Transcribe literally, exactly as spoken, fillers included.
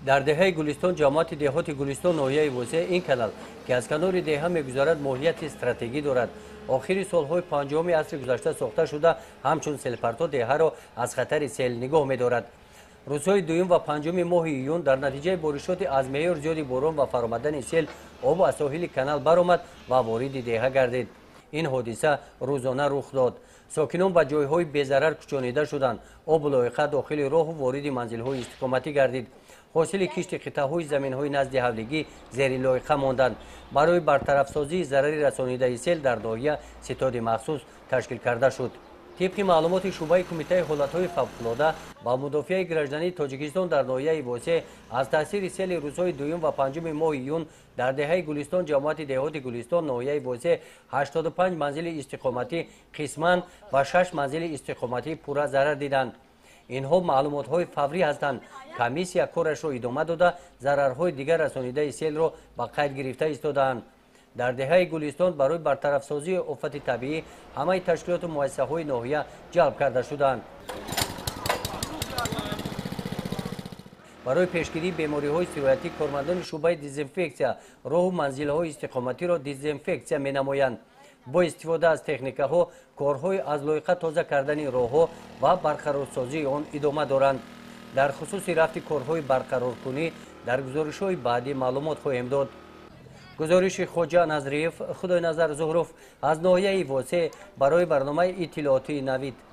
در دهه گلستان جامعه دهات گلستان ناحیه وسه این کانال که از کنار دهه میگذرد ماهیت استراتژیکی دارد. آخر سالهای پنجم عصر گذشته ساخته شده همچون سیلپرتا دهه را از خطر سیل نگاه می‌دارد. روزهای دوم و پنجم ماه ایون در نتیجه بارشات از میار زیادی باران و فرآمدن سیل آب از ساحل کانال برآمد و وارد دهه گردید. این حادثه روزانه رخ داد. ساکنان به جایهای بی‌ضرر کوچانیده شدند. آب لایقه داخل راه و وارد منزل‌های استقامتی گردید. حاصل کشت قطعه‌های زمین‌های نزد حولگی زیر لایقه ماندند. برای برطرف سازی ضرر رسانیده سیل در ناحیه ستاد مخصوص تشکیل کرده شد. طبق معلومات شعبه کمیته حالت‌های فوق‌العاده با مدافع گراجدانی تاجیکستان در ناحیه واسه از تاثیر سیل روزهای دوم و پنجم ماه ایون در دهه گلستان جماعت دهات گلستان ناحیه واسه هشتاد و پنج منزل استقامتی قسماً و شش منزل استقامتی پورا ضرر دیدند. اینها معلومات‌های فوری هستند. کمیسیا کارش را ادامه داده ضررهای دیگر رسانیده سیل را به قید گرفته ایستادند. در دهه گلستان برای برطرف سازی آفت طبیعی همه تشکیلات و مؤسسه‌های ناحیه جلب کرده شدند. برای پیشگیری بیماری‌های سرایتی کارمندان شعبه دزینفکسیا راه و منزل‌های استقامتی را دزینفکسیا می‌نمایند. با استفاده از تکنیک‌ها کارهای از لایقه تازه کردن راه‌ها و برقرارسازی آن ادامه دارند. در خصوص رفت کارهای برقرارکنی در گزارش‌های بعدی معلومات خواهیم داد. گزارش خواجه نظریف خدای نظر زهروف از ناحیه واسه برای برنامه اطلاعاتی نوید.